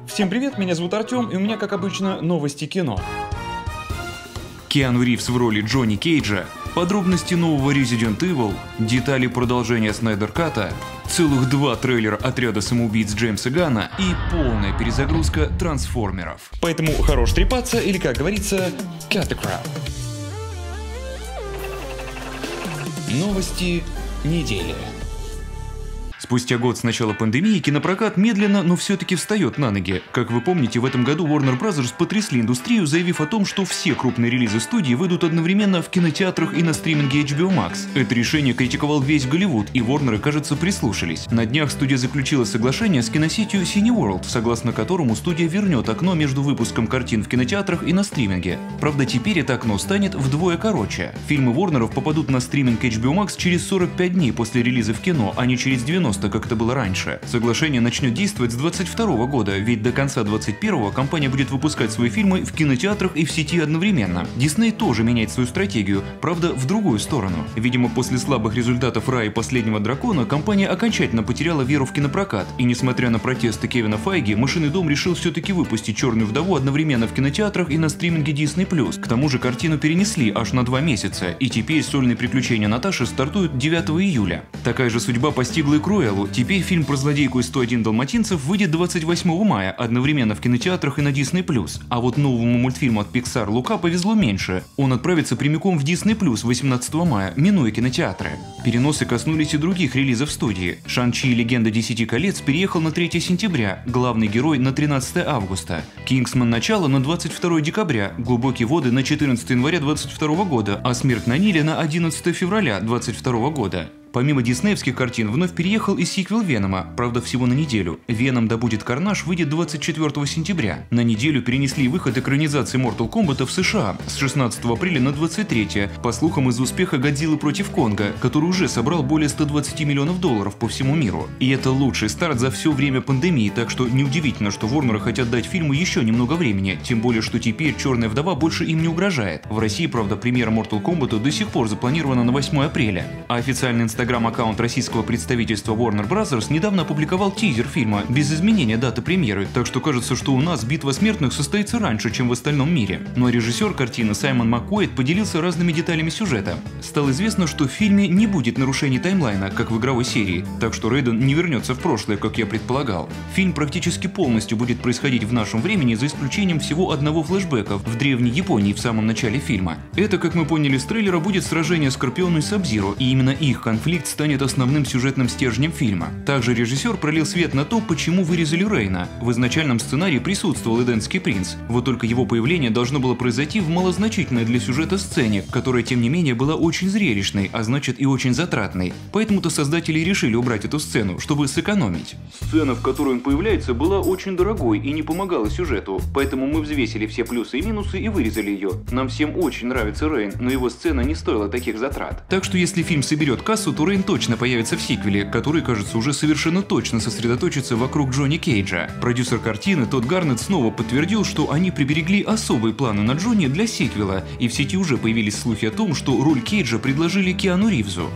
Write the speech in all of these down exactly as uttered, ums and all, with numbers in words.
Всем привет, меня зовут Артем, и у меня, как обычно, новости кино. Киану Ривз в роли Джонни Кейджа, подробности нового Resident Evil, детали продолжения Снайдер Ката, целых два трейлера отряда самоубийц Джеймса Ганна и полная перезагрузка трансформеров. Поэтому хорош трепаться или, как говорится, cut the crap. Новости недели. Спустя год с начала пандемии кинопрокат медленно, но все-таки встает на ноги. Как вы помните, в этом году Warner Bros. Потрясли индустрию, заявив о том, что все крупные релизы студии выйдут одновременно в кинотеатрах и на стриминге эйч би о Max. Это решение критиковал весь Голливуд, и Warner, кажется, прислушались. На днях студия заключила соглашение с киносетью Cineworld, согласно которому студия вернет окно между выпуском картин в кинотеатрах и на стриминге. Правда, теперь это окно станет вдвое короче. Фильмы Warner'ов попадут на стриминг эйч би о Max через сорок пять дней после релиза в кино, а не через девяносто, как это было раньше. Соглашение начнет действовать с двадцать второго года, ведь до конца двадцать первого компания будет выпускать свои фильмы в кинотеатрах и в сети одновременно. Disney тоже меняет свою стратегию, правда, в другую сторону. Видимо, после слабых результатов «Рая» и «Последнего дракона» компания окончательно потеряла веру в кинопрокат, и несмотря на протесты Кевина Файги, «Мышиный дом» решил все-таки выпустить «Черную вдову» одновременно в кинотеатрах и на стриминге Disney плюс. К тому же картину перенесли аж на два месяца, и теперь «Сольные приключения Наташи» стартуют девятого июля. Такая же судьба постигла и Круэллу. Теперь фильм про злодейку из сто один далматинцев выйдет двадцать восьмого мая, одновременно в кинотеатрах и на Disney плюс. А вот новому мультфильму от Pixar «Лука» повезло меньше. Он отправится прямиком в Disney плюс восемнадцатого мая, минуя кинотеатры. Переносы коснулись и других релизов студии. «Шан-Чи и легенда Десяти колец» переехал на третье сентября, «Главный герой» на тринадцатое августа, «Кингсман. Начало» на двадцать второе декабря, «Глубокие воды» на четырнадцатое января двадцать второго года, а «Смерть на Ниле» на одиннадцатое февраля двадцать второго года. Помимо диснеевских картин вновь переехал и сиквел Венома, правда всего на неделю. «Веном. Да будет Карнаж» выйдет двадцать четвёртого сентября. На неделю перенесли выход экранизации Mortal Kombat в США с шестнадцатого апреля на двадцать третье, по слухам из-за успеха «Годзиллы против Конга», который уже собрал более ста двадцати миллионов долларов по всему миру. И это лучший старт за все время пандемии, так что неудивительно, что Warner хотят дать фильму еще немного времени, тем более, что теперь «Черная вдова» больше им не угрожает. В России, правда, премьера Mortal Kombat до сих пор запланирована на восьмое апреля, а официальный инстаграм Инстаграм-аккаунт российского представительства Warner Bros. Недавно опубликовал тизер фильма без изменения даты премьеры, так что кажется, что у нас «Битва смертных» состоится раньше, чем в остальном мире. Ну а режиссер картины Саймон МакКуэйд поделился разными деталями сюжета. Стало известно, что в фильме не будет нарушений таймлайна, как в игровой серии, так что Рейден не вернется в прошлое, как я предполагал. Фильм практически полностью будет происходить в нашем времени, за исключением всего одного флешбека в древней Японии в самом начале фильма. Это, как мы поняли с трейлера, будет сражение Скорпиона и Саб-Зиро, и именно их конфликт станет основным сюжетным стержнем фильма. Также режиссер пролил свет на то, почему вырезали Рейна. В изначальном сценарии присутствовал Эденский принц, вот только его появление должно было произойти в малозначительной для сюжета сцене, которая тем не менее была очень зрелищной, а значит и очень затратной. Поэтому-то создатели решили убрать эту сцену, чтобы сэкономить. Сцена, в которой он появляется, была очень дорогой и не помогала сюжету, поэтому мы взвесили все плюсы и минусы и вырезали ее. Нам всем очень нравится Рейн, но его сцена не стоила таких затрат. Так что если фильм соберет кассу, то Рейн точно появится в сиквеле, который, кажется, уже совершенно точно сосредоточится вокруг Джонни Кейджа. Продюсер картины Тодд Гарнетт снова подтвердил, что они приберегли особые планы на Джонни для сиквела, и в сети уже появились слухи о том, что роль Кейджа предложили Киану Ривзу.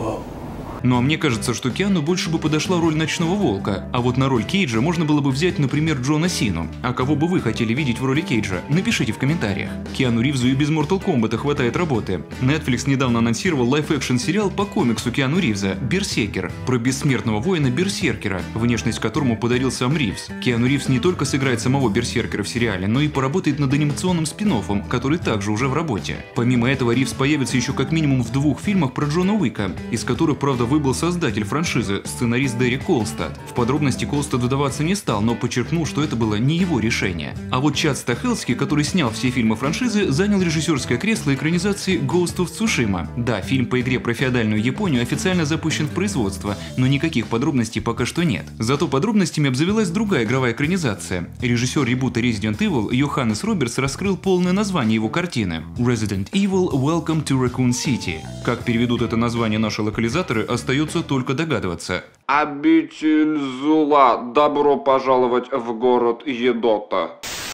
Ну а мне кажется, что Киану больше бы подошла роль Ночного Волка, а вот на роль Кейджа можно было бы взять, например, Джона Сину. А кого бы вы хотели видеть в роли Кейджа? Напишите в комментариях. Киану Ривзу и без Mortal Kombat хватает работы. Netflix недавно анонсировал лайв-экшн сериал по комиксу Киану Ривза «Берсеркер», про бессмертного воина Берсеркера, внешность которому подарил сам Ривз. Киану Ривз не только сыграет самого Берсеркера в сериале, но и поработает над анимационным спин-оффом, который также уже в работе. Помимо этого, Ривз появится еще как минимум в двух фильмах про Джона Уика, из которых, правда, выбыл создатель франшизы, сценарист Дерек Колстад. В подробности Колстад вдаваться не стал, но подчеркнул, что это было не его решение. А вот Чад Стахелски, который снял все фильмы франшизы, занял режиссерское кресло экранизации Ghost of Tsushima. Да, фильм по игре про феодальную Японию официально запущен в производство, но никаких подробностей пока что нет. Зато подробностями обзавелась другая игровая экранизация. Режиссер ребута Resident Evil Йоханнес Робертс раскрыл полное название его картины – Resident Evil Welcome to Raccoon City. Как переведут это название наши локализаторы, остается только догадываться. Обитель зла. Добро пожаловать в город Едота.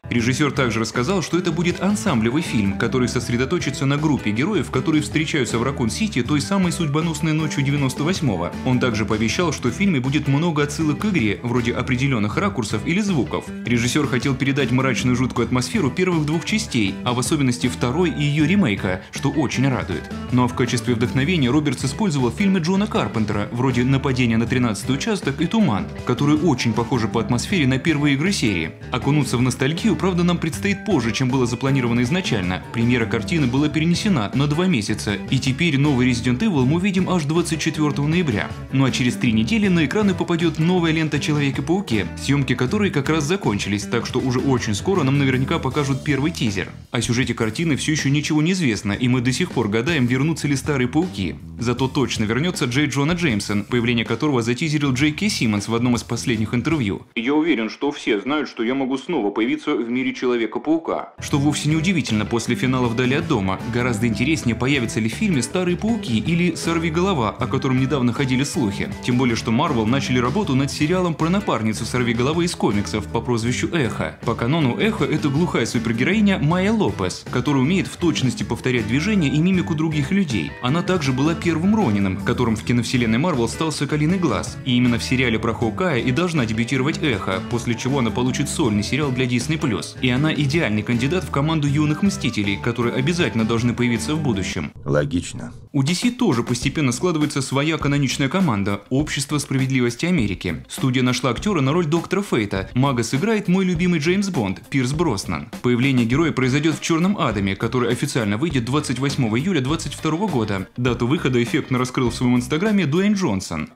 Режиссер также рассказал, что это будет ансамблевый фильм, который сосредоточится на группе героев, которые встречаются в Ракун-Сити той самой судьбоносной ночью девяносто восьмого. Он также пообещал, что в фильме будет много отсылок к игре, вроде определенных ракурсов или звуков. Режиссер хотел передать мрачную жуткую атмосферу первых двух частей, а в особенности второй и ее ремейка, что очень радует. Ну а в качестве вдохновения Робертс использовал фильмы Джона Карпентера, вроде «Нападение на тринадцатый участок» и «Туман», которые очень похожи по атмосфере на первые игры серии. Окунуться в ностальгию, правда, нам предстоит позже, чем было запланировано изначально. Премьера картины была перенесена на два месяца, и теперь новый Resident Evil мы увидим аж двадцать четвёртого ноября. Ну а через три недели на экраны попадет новая лента Человека-пауке, съемки которой как раз закончились, так что уже очень скоро нам наверняка покажут первый тизер. О сюжете картины все еще ничего не известно, и мы до сих пор гадаем, вернутся ли старые пауки. Зато точно вернется Джей Джона Джеймсон, появление которого затизерил Джей Кей Симмонс в одном из последних интервью. «Я уверен, что все знают, что я могу снова появиться в мире Человека-паука». Что вовсе не удивительно после финала «Вдали от дома». Гораздо интереснее, появятся ли в фильме старые пауки или Сорвиголова, о котором недавно ходили слухи. Тем более, что Marvel начали работу над сериалом про напарницу Сорвиголовы из комиксов по прозвищу Эхо. По канону Эхо — это глухая супергероиня Майя Лопес, которая умеет в точности повторять движения и мимику других людей. Она также была первым Ронином, которым в киновселенной Marvel стал Соколиный глаз. И именно в сериале про Хоукая и должна дебютировать Эхо, после чего она получит сольный сериал для Disney плюс. И она идеальный кандидат в команду юных мстителей, которые обязательно должны появиться в будущем. Логично. У ди си тоже постепенно складывается своя каноничная команда – Общество справедливости Америки. Студия нашла актера на роль доктора Фейта. Мага сыграет мой любимый Джеймс Бонд – Пирс Броснан. Появление героя произойдет в «Черном Адаме», который официально выйдет двадцать восьмого июля две тысячи двадцать второго года. Дату выхода эффектно раскрыл в своем инстаграме Дуэйн Джонсон.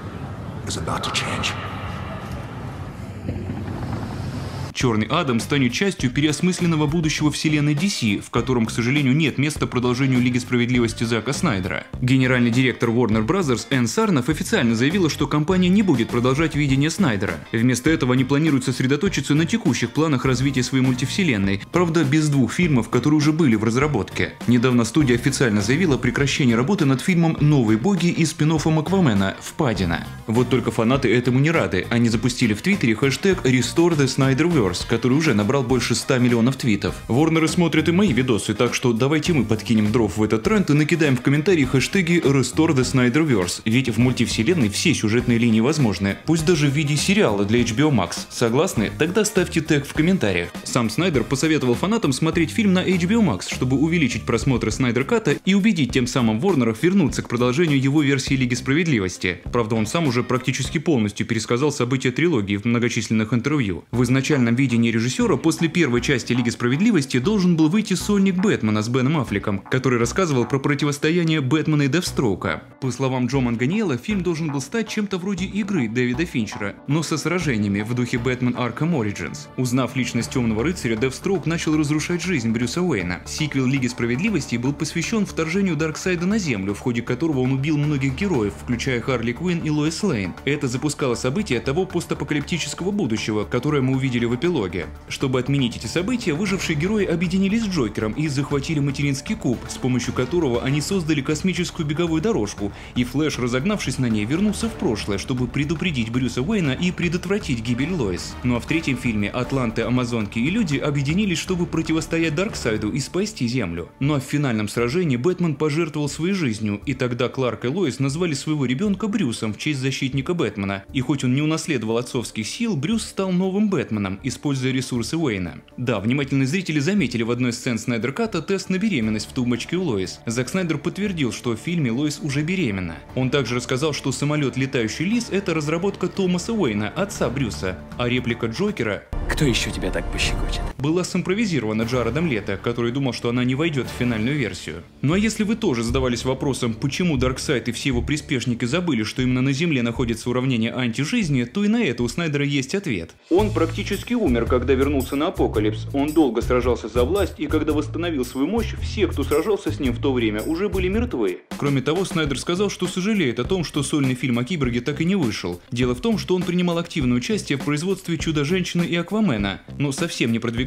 Черный Адам станет частью переосмысленного будущего вселенной ди си, в котором, к сожалению, нет места продолжению Лиги справедливости Зака Снайдера. Генеральный директор Warner Brothers Энн Сарнофф официально заявила, что компания не будет продолжать видение Снайдера. Вместо этого они планируют сосредоточиться на текущих планах развития своей мультивселенной, правда, без двух фильмов, которые уже были в разработке. Недавно студия официально заявила о прекращении работы над фильмом «Новые боги» и спин-оффом Аквамена «Впадина». Вот только фанаты этому не рады. Они запустили в Твиттере хэштег Restore the Snyderverse, который уже набрал больше ста миллионов твитов. Ворнеры смотрят и мои видосы, так что давайте мы подкинем дров в этот тренд и накидаем в комментарии хэштеги Restore the Snyderverse, ведь в мультивселенной все сюжетные линии возможны, пусть даже в виде сериала для эйч би о Max. Согласны? Тогда ставьте тег в комментариях. Сам Снайдер посоветовал фанатам смотреть фильм на эйч би о Max, чтобы увеличить просмотры Снайдер-ката и убедить тем самым Ворнеров вернуться к продолжению его версии Лиги справедливости. Правда, он сам уже практически полностью пересказал события трилогии в многочисленных интервью. В изначальном видении режиссера после первой части Лиги справедливости должен был выйти сольник Бэтмена с Беном Аффлеком, который рассказывал про противостояние Бэтмена и Девстроука. По словам Джо Манганиэлла, фильм должен был стать чем-то вроде игры Дэвида Финчера, но со сражениями в духе Бэтмен Arkham Origins. Узнав личность Темного рыцаря, Девстроук начал разрушать жизнь Брюса Уэйна. Сиквел Лиги справедливости был посвящен вторжению Дарксайда на Землю, в ходе которого он убил многих героев, включая Харли Квинн и Лоис Лейн. Это запускало события того постапокалиптического будущего, которое мы увидели в эпилоге. Чтобы отменить эти события, выжившие герои объединились с Джокером и захватили материнский куб, с помощью которого они создали космическую беговую дорожку, и Флэш, разогнавшись на ней, вернулся в прошлое, чтобы предупредить Брюса Уэйна и предотвратить гибель Лоис. Ну а в третьем фильме Атланты, Амазонки и люди объединились, чтобы противостоять Дарксайду и спасти Землю. Ну а в финальном сражении Бэтмен пожертвовал своей жизнью, и тогда Кларк и Лоис назвали своего ребенка Брюсом в честь защитника Бэтмена. И хоть он не унаследовал отцовских сил, Брюс стал новым Бэтменом, используя ресурсы Уэйна. Да, внимательные зрители заметили в одной из сцен Снайдер-ката тест на беременность в тумбочке у Лоис. Зак Снайдер подтвердил, что в фильме Лоис уже беременна. Он также рассказал, что самолет «Летающий лис» — это разработка Томаса Уэйна, отца Брюса, а реплика Джокера «Кто еще тебя так пощекочет?» была симпровизирована Джаредом Лето, который думал, что она не войдет в финальную версию. Ну а если вы тоже задавались вопросом, почему Дарксайд и все его приспешники забыли, что именно на Земле находится уравнение антижизни, то и на это у Снайдера есть ответ. Он практически умер, когда вернулся на Апокалипс. Он долго сражался за власть, и когда восстановил свою мощь, все, кто сражался с ним в то время, уже были мертвы. Кроме того, Снайдер сказал, что сожалеет о том, что сольный фильм о Киборге так и не вышел. Дело в том, что он принимал активное участие в производстве Чудо-женщины и Аквамена, но совсем не продвигал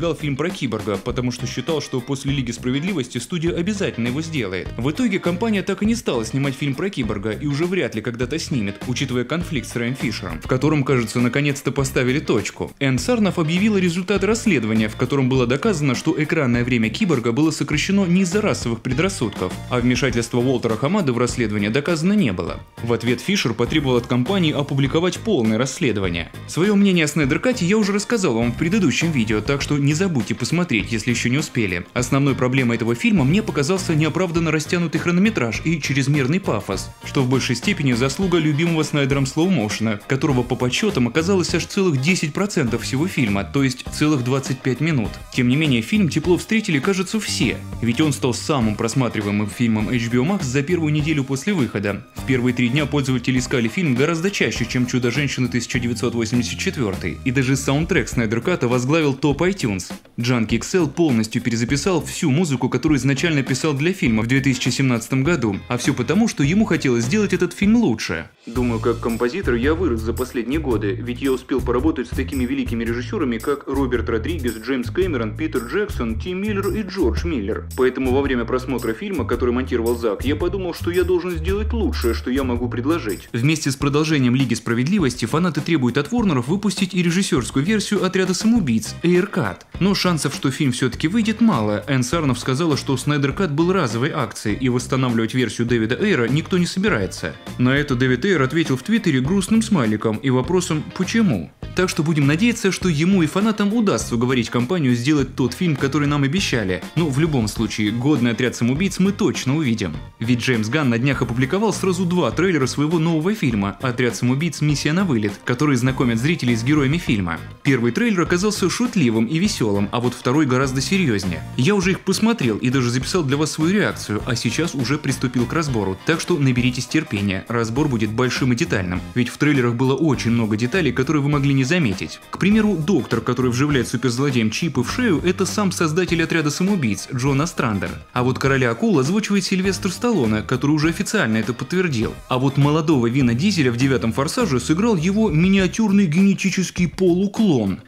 продвигал фильм про киборга, потому что считал, что после Лиги Справедливости студия обязательно его сделает. В итоге компания так и не стала снимать фильм про киборга и уже вряд ли когда-то снимет, учитывая конфликт с Рэем Фишером, в котором, кажется, наконец-то поставили точку. Энн Сарнофф объявила результаты расследования, в котором было доказано, что экранное время киборга было сокращено не из-за расовых предрассудков, а вмешательство Уолтера Хамада в расследование доказано не было. В ответ Фишер потребовал от компании опубликовать полное расследование. Свое мнение о Снайдер Кате я уже рассказал вам в предыдущем видео, так что не забудьте посмотреть, если еще не успели. Основной проблемой этого фильма мне показался неоправданно растянутый хронометраж и чрезмерный пафос, что в большей степени заслуга любимого Снайдером слоу-моушена, которого по подсчетам оказалось аж целых десять процентов всего фильма, то есть целых двадцать пять минут. Тем не менее, фильм тепло встретили, кажется, все, ведь он стал самым просматриваемым фильмом эйч би о Max за первую неделю после выхода. В первые три дня пользователи искали фильм гораздо чаще, чем «Чудо-женщина» тысяча девятьсот восемьдесят четыре, и даже саундтрек Снайдер Ката возглавил топ iTunes. Джанки икс эл полностью перезаписал всю музыку, которую изначально писал для фильма в две тысячи семнадцатом году, а все потому, что ему хотелось сделать этот фильм лучше. Думаю, как композитор я вырос за последние годы, ведь я успел поработать с такими великими режиссерами, как Роберт Родригес, Джеймс Кэмерон, Питер Джексон, Тим Миллер и Джордж Миллер. Поэтому во время просмотра фильма, который монтировал Зак, я подумал, что я должен сделать лучшее, что я могу предложить. Вместе с продолжением Лиги Справедливости фанаты требуют от Ворнеров выпустить и режиссерскую версию Отряда самоубийц Эйр Кат. Но шансов, что фильм все-таки выйдет, мало. Энн Сарнофф сказала, что Снайдер Кат был разовой акцией, и восстанавливать версию Дэвида Эйра никто не собирается. На это Дэвид Эйр ответил в Твиттере грустным смайликом и вопросом «почему?». Так что будем надеяться, что ему и фанатам удастся уговорить компанию сделать тот фильм, который нам обещали. Но в любом случае, годный Отряд самоубийц мы точно увидим. Ведь Джеймс Ганн на днях опубликовал сразу два трейлера своего нового фильма «Отряд самоубийц. Миссия на вылет», которые знакомят зрителей с героями фильма. Первый трейлер оказался шутливым и веселым, а вот второй гораздо серьезнее. Я уже их посмотрел и даже записал для вас свою реакцию, а сейчас уже приступил к разбору, так что наберитесь терпения, разбор будет большим и детальным, ведь в трейлерах было очень много деталей, которые вы могли не заметить. К примеру, доктор, который вживляет суперзлодеям чипы в шею, это сам создатель Отряда самоубийц Джон Острандер. А вот Короля Акул озвучивает Сильвестр Сталлоне, который уже официально это подтвердил. А вот молодого Вина Дизеля в девятом Форсаже сыграл его миниатюрный генетический полуклон.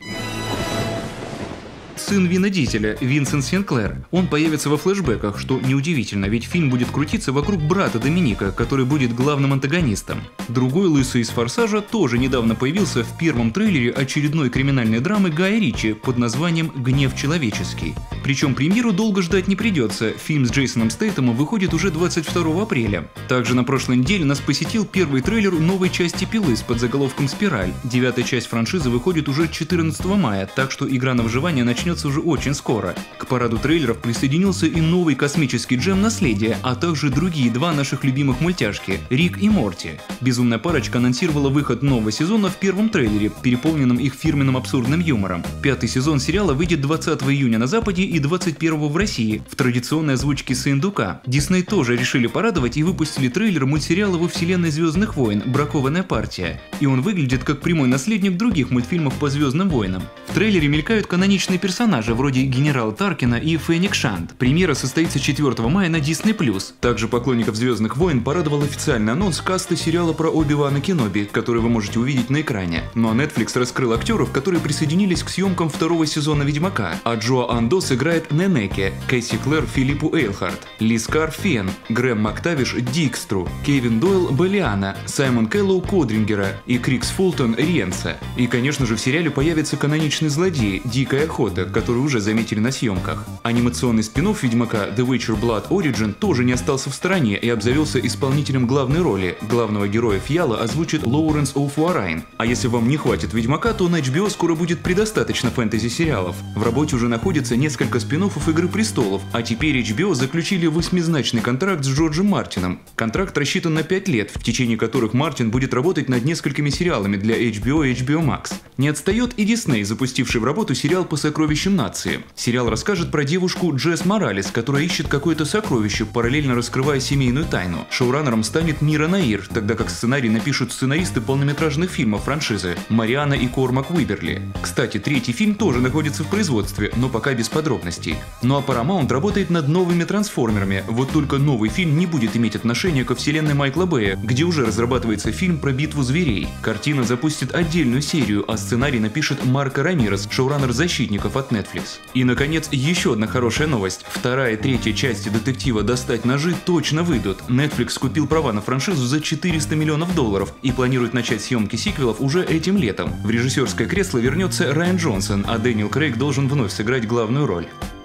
Сын Вина Дизеля, Винсент Синклер. Он появится во флешбеках, что неудивительно, ведь фильм будет крутиться вокруг брата Доминика, который будет главным антагонистом. Другой лысый из «Форсажа» тоже недавно появился в первом трейлере очередной криминальной драмы Гая Ричи под названием «Гнев человеческий». Причем премьеру долго ждать не придется, фильм с Джейсоном Стейтемом выходит уже двадцать второго апреля. Также на прошлой неделе нас посетил первый трейлер новой части «Пилы» с подзаголовком «Спираль». Девятая часть франшизы выходит уже четырнадцатого мая, так что игра на выживание начнется уже очень скоро. К параду трейлеров присоединился и новый космический джем «Наследие», а также другие два наших любимых мультяшки – Рик и Морти. Безумная парочка анонсировала выход нового сезона в первом трейлере, переполненном их фирменным абсурдным юмором. Пятый сезон сериала выйдет двадцатого июня на Западе и двадцать первого в России, в традиционной озвучке Сындука. Дисней тоже решили порадовать и выпустили трейлер мультсериала во вселенной Звездных войн «Бракованная партия». И он выглядит как прямой наследник других мультфильмов по Звездным войнам. В трейлере мелькают каноничные персонажи вроде генерала Таркина и Фенник Шант. Премьера состоится четвёртого мая на Disney плюс. Также поклонников Звездных войн порадовал официальный анонс каста сериала про Оби-Вана Кеноби, который вы можете увидеть на экране. Ну а Netflix раскрыл актеров, которые присоединились к съемкам второго сезона Ведьмака. А Джоа Андо сыграет Ненеке, Кэсси Клэр Филиппу Эйлхарт, Лиз Кар Фен, Грэм Мактавиш Дикстру, Кевин Дойл Балиана, Саймон Кэллоу Кодрингера и Крикс Фултон Риенса. И конечно же в сериале появится каноничный злодей Дикая Охота, который уже заметили на съемках. Анимационный спин-офф Ведьмака The Witcher Blood Origin тоже не остался в стороне и обзавелся исполнителем главной роли. Главного героя Фьяла озвучит Лоуренс О'Фуарайн. А если вам не хватит Ведьмака, то на эйч би о скоро будет предостаточно фэнтези-сериалов. В работе уже находится несколько спин-оффов Игры престолов, а теперь эйч би о заключили восьмизначный контракт с Джорджем Мартином. Контракт рассчитан на пять лет, в течение которых Мартин будет работать над несколькими сериалами для эйч би о и эйч би о Max. Не отстает и Дисней, запустивший в работу сериал по сокровищам нации. Сериал расскажет про девушку Джесс Моралес, которая ищет какое-то сокровище, параллельно раскрывая семейную тайну. Шоураннером станет Мира Наир, тогда как сценарий напишут сценаристы полнометражных фильмов франшизы Мариана и Кормак Уиберли. Кстати, третий фильм тоже находится в производстве, но пока без подробностей. Ну а Paramount работает над новыми трансформерами, вот только новый фильм не будет иметь отношения ко вселенной Майкла Бэя, где уже разрабатывается фильм про битву зверей. Картина запустит отдельную серию, а сценарий напишет Марко Рамирес, шоураннер «Защитников» от от Netflix. И, наконец, еще одна хорошая новость. Вторая и третья части детектива «Достать ножи» точно выйдут. Netflix купил права на франшизу за четыреста миллионов долларов и планирует начать съемки сиквелов уже этим летом. В режиссерское кресло вернется Райан Джонсон, а Дэниел Крейг должен вновь сыграть главную роль.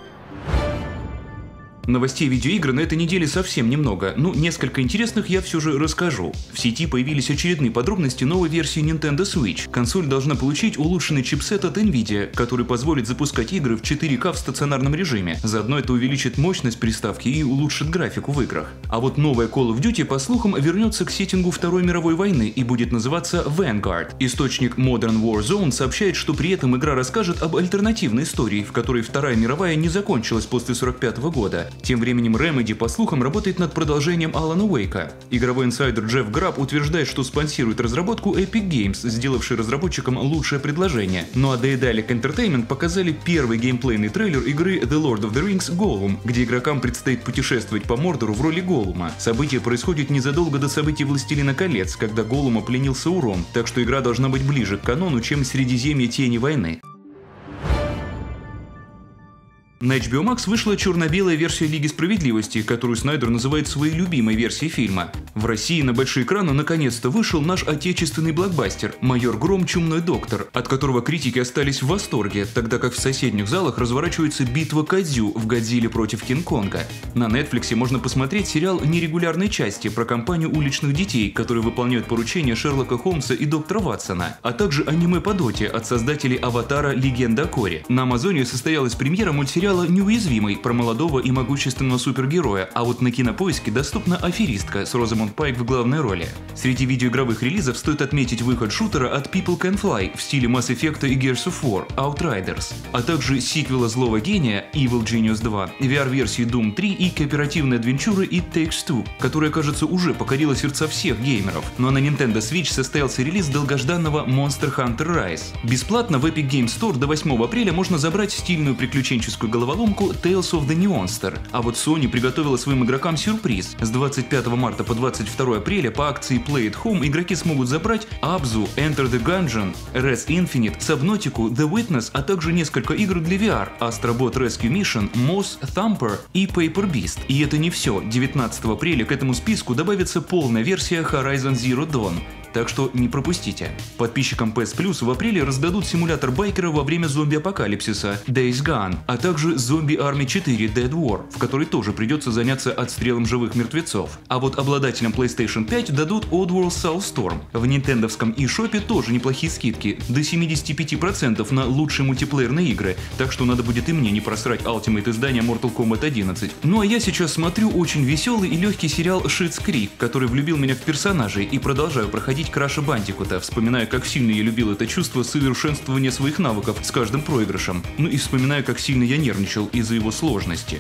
Новостей видеоигр на этой неделе совсем немного, но несколько интересных я все же расскажу. В сети появились очередные подробности новой версии Nintendo Switch. Консоль должна получить улучшенный чипсет от Nvidia, который позволит запускать игры в четыре ка в стационарном режиме. Заодно это увеличит мощность приставки и улучшит графику в играх. А вот новая Call of Duty, по слухам, вернется к сеттингу Второй мировой войны и будет называться Vanguard. Источник Modern Warzone сообщает, что при этом игра расскажет об альтернативной истории, в которой Вторая мировая не закончилась после сорок пятого года. Тем временем Remedy, по слухам, работает над продолжением Алана Уэйка. Игровой инсайдер Джефф Граб утверждает, что спонсирует разработку Epic Games, сделавший разработчикам лучшее предложение. Ну а Daedalic Entertainment показали первый геймплейный трейлер игры The Lord of the Rings Gollum, где игрокам предстоит путешествовать по Мордору в роли Голлума. Событие происходит незадолго до событий Властелина колец, когда Голлума пленил Саурон, так что игра должна быть ближе к канону, чем Средиземье Тени войны. На эйч би о Max вышла черно-белая версия Лиги Справедливости, которую Снайдер называет своей любимой версией фильма. В России на большие экраны наконец-то вышел наш отечественный блокбастер «Майор Гром. Чумной доктор», от которого критики остались в восторге, тогда как в соседних залах разворачивается битва Кодзю в «Годзилле против Кинг-Конга». На Netflix можно посмотреть сериал «Нерегулярные части» про компанию уличных детей, которые выполняют поручения Шерлока Холмса и доктора Ватсона, а также аниме по доте от создателей «Аватара. Легенда о Корре». На Амазоне состоялась премьера мультсериала «Неуязвимый» про молодого и могущественного супергероя, а вот на Кинопоиске доступна «Аферистка» с Розамонд Пайк в главной роли. Среди видеоигровых релизов стоит отметить выход шутера от People Can Fly в стиле Mass Effect и Gears of War Outriders, а также сиквела злого гения Evil Genius два, ви ар-версии Doom три и кооперативной адвенчуры It Takes Two, которая, кажется, уже покорила сердца всех геймеров. Ну а на Nintendo Switch состоялся релиз долгожданного Monster Hunter Rise. Бесплатно в Epic Games Store до восьмого апреля можно забрать стильную приключенческую головоломку Tales of the Neonster. А вот Sony приготовила своим игрокам сюрприз. С двадцать пятого марта по двадцать второе апреля по акции Play at Home игроки смогут забрать Abzu, Enter the Gungeon, Res Infinite, Subnautica, The Witness, а также несколько игр для ви ар: Astro Bot Rescue Mission, Moss, Thumper и Paper Beast. И это не все. девятнадцатого апреля к этому списку добавится полная версия Horizon Zero Dawn. Так что не пропустите. Подписчикам пи эс Plus в апреле раздадут симулятор байкера во время зомби-апокалипсиса Days Gone, а также Zombie Army четыре Dead War, в которой тоже придется заняться отстрелом живых мертвецов. А вот обладателям PlayStation пять дадут Oddworld Soulstorm. В нинтендовском eShop тоже неплохие скидки, до семидесяти пяти процентов на лучшие мультиплеерные игры, так что надо будет и мне не просрать Ultimate издание Mortal Kombat одиннадцать. Ну а я сейчас смотрю очень веселый и легкий сериал Schitt's Creek, который влюбил меня в персонажей, и продолжаю проходить Краша Бандикута, вспоминая, как сильно я любил это чувство совершенствования своих навыков с каждым проигрышем. Ну и вспоминаю, как сильно я нервничал из-за его сложности.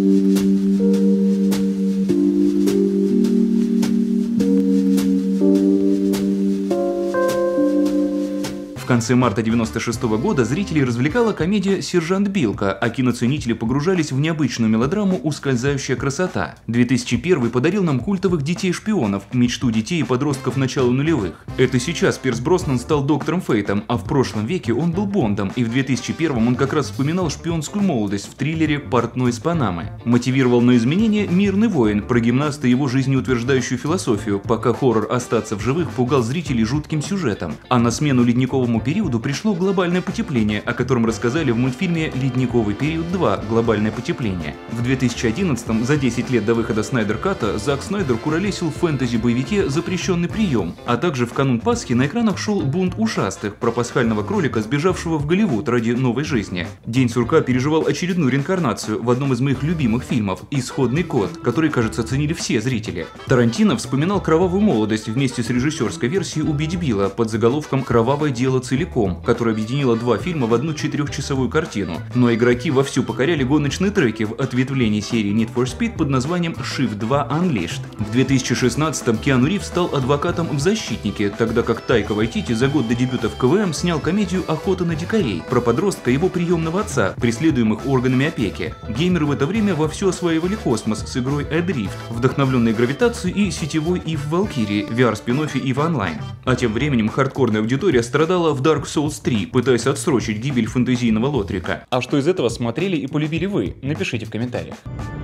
В конце марта девяносто шестого года зрителей развлекала комедия «Сержант Билко», а киноценители погружались в необычную мелодраму «Ускользающая красота». две тысячи первый подарил нам культовых детей-шпионов, мечту детей и подростков начала нулевых. Это сейчас Пирс Броснан стал доктором Фейтом, а в прошлом веке он был Бондом, и в две тысячи первом он как раз вспоминал шпионскую молодость в триллере «Портной из Панамы». Мотивировал на изменения «Мирный воин» про гимнаста и его жизнеутверждающую философию, пока хоррор «Остаться в живых» пугал зрителей жутким сюжетом. А на смену ледниковому периоду пришло глобальное потепление, о котором рассказали в мультфильме «Ледниковый период два. Глобальное потепление». В две тысячи одиннадцатом, за десять лет до выхода Снайдер Ката, Зак Снайдер куролесил в фэнтези-боевике «Запрещенный прием», а также в канун Пасхи на экранах шел «Бунт ушастых» про пасхального кролика, сбежавшего в Голливуд ради новой жизни. День сурка переживал очередную реинкарнацию в одном из моих любимых фильмов «Исходный код», который, кажется, оценили все зрители. Тарантино вспоминал кровавую молодость вместе с режиссерской версией «Убить Билла» под заголовком «Кровавое дело целиком», которая объединила два фильма в одну четырехчасовую картину. Но игроки вовсю покоряли гоночные треки в ответвлении серии Need for Speed под названием Shift два Unleashed. В две тысячи шестнадцатом Киану Ривз стал адвокатом в «Защитнике», тогда как Тайка Вайтити за год до дебюта в ка вэ эм снял комедию «Охота на дикарей» про подростка и его приемного отца, преследуемых органами опеки. Геймеры в это время вовсю осваивали космос с игрой Adrift, вдохновленной гравитацией, и сетевой Eve Valkyrie, ви ар-спин-оффе Eve Online. А тем временем хардкорная аудитория страдала в в Dark Souls три, пытаясь отсрочить гибель фэнтезийного Лотрика. А что из этого смотрели и полюбили вы? Напишите в комментариях.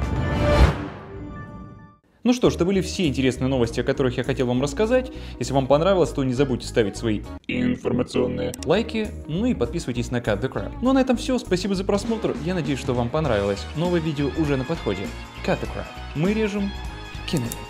Ну что ж, это были все интересные новости, о которых я хотел вам рассказать. Если вам понравилось, то не забудьте ставить свои информационные лайки, ну и подписывайтесь на Cut the Crap. Ну а на этом все, спасибо за просмотр, я надеюсь, что вам понравилось. Новое видео уже на подходе. Cut the Crap. Мы режем кино.